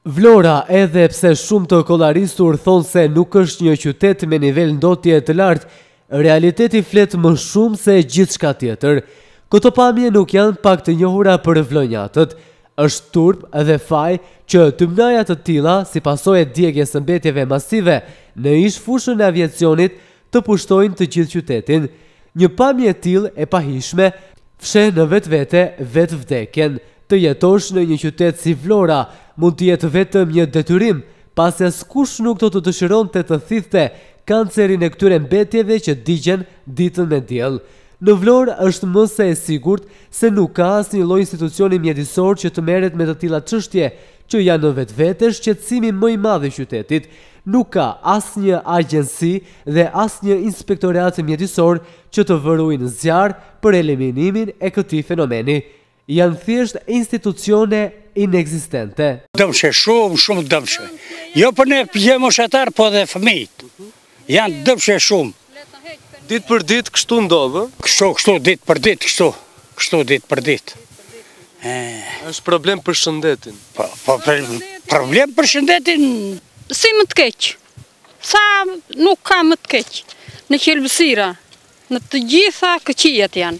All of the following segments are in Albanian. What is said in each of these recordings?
Vlora, edhe pse shumë të kollaristur thonë se nuk është një qytet me nivel ndotje të lartë, realiteti flet më shumë se gjithçka tjetër. Këto pamje nuk janë pak të njohura për vlonjatët. Është turp edhe faj që tymnaja të tilla, si pasojë e djegjes së mbetjeve masive në ish fushën e aviacionit, të pushtojnë të gjithë qytetin. Një pamje e tillë e pahishme fshe në vetvete vetë vdekjen. Të jetosh në një qytet si Vlora mund të jetë vetëm një detyrim, pasi askush nuk do të dëshironte të thithte kancerin e këtyre mbetjeve që digjen ditën me diell. Në Vlorë është më se e sigurt se nuk ka asnjë lloj institucioni mjedisor që të merret me të tilla çështje, që janë në vetvete shqetësimi më i madh i qytetit. Nuk ka asnjë agjenci dhe asnjë inspektorat mjedisor që të vërujnë zjarr për eliminimin e këtij fenomeni. Janë thjesht institucione inekzistente. Dëmshë shumë dëmshë. Jo për ne moshatar, po dhe fëmijët. Janë dëmshë shumë. Ditë për ditë kështu ndodhë? Kështu ditë për ditë, kështu ditë për ditë. Është problem për shëndetin? Po, problem për shëndetin? Si më të keq. Sa nuk ka më të keq. Në qelbësira, në të gjitha këqijet janë.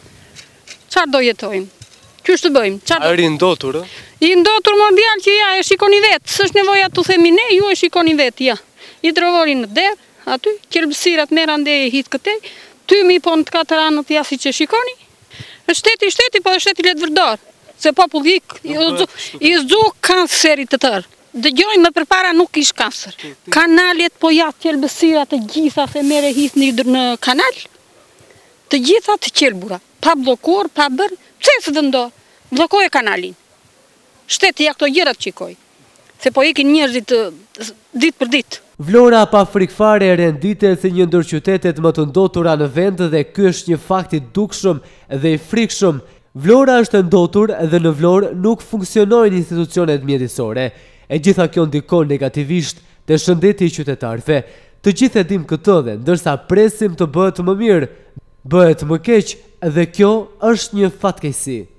Çfarë do jetojmë? Qështë të bëjmë? A ri ndotur? I ndotur mondial që ja e shikoni vetë, s'është nevoja të themi ne, ju e shikoni vetë, ja. I trovori në derë, aty, qelbësirat merr ande e hit këtej, tymi po në të katër anët ja si që shikoni. Shteti, po dhe shteti letë vërdor, se popull i zdu kancerit të tërë. Dëgjojmë më përpara nuk ish kancer. Kanalet po ja qelbësirat të gjitha se mere hit në kanal, të gjitha të qelbura, pa blokuar, pa bërë, pse së dëndor, blokoje kanalin. Shteti ja këto gjërat qikoj, se po ikin njerëzit ditë për ditë. Vlora pa frikfare renditet si një ndër qytetet më të ndotura në vend dhe ky është një fakt i dukshëm dhe i frikshëm. Vlora është ndotur dhe në Vlorë nuk funksionojnë institucionet mjedisore. E gjitha kjo ndikon negativisht te shëndeti i qytetarëve. Të gjithë e dim këtë dhe ndërsa presim të bëhet më mirë, bëhet më keq dhe kjo është një fatkeqësi.